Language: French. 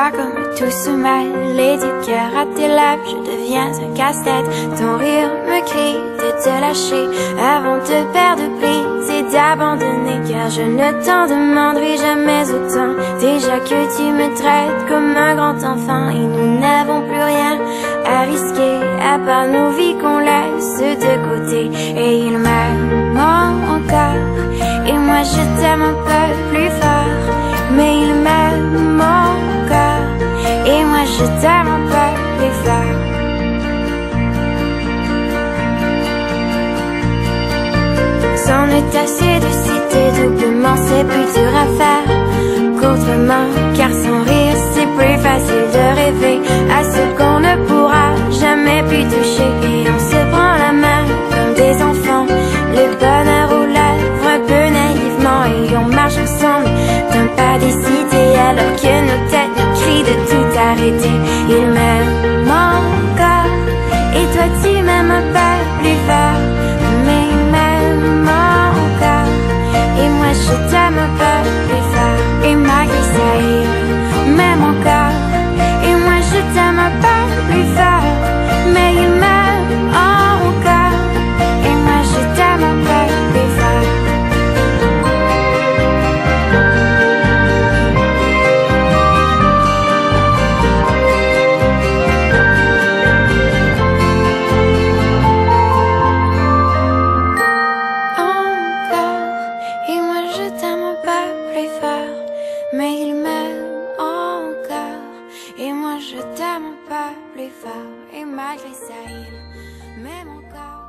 vois comme tout se mêle, les deux cœurs à tes lèvres, je deviens un casse-tête. Ton rire me crie de te lâcher avant de perdre prise et d'abandonner, car je ne t'en demanderai jamais autant. Déjà que tu me traites comme un grand enfant et nous n'avons plus rien à risquer à part nos vies qu'on laisse de côté. Et il m'aime encore et moi je t'aime un peu plus fort, mais il m'aime encore et moi je t'aime un peu plus fort. C'en est assez de citer doublement, c'est plus dur à faire qu'autrement, car sans rire c'est plus facile de rêver à ce qu'on ne pourra jamais plus toucher. Et on se prend la main comme des enfants, le bonheur aux lèvres un peu naïvement, et on marche ensemble d'un pas décidé alors que nos têtes nous crient de tout arrêter. Il m'aime encore et toi tu m'aimes un peu plus fort, mais il m'aime encore et moi je t'aime un peu plus fort. Et malgré ça il m'aime encore et moi je t'aime un peu plus fort, mais il m'aime encore et moi je t'aime un peu plus fort. Et moi je t'aime un peu plus fort, mais il m'aime encore et moi je t'aime un peu plus fort, et malgré ça il m'aime encore.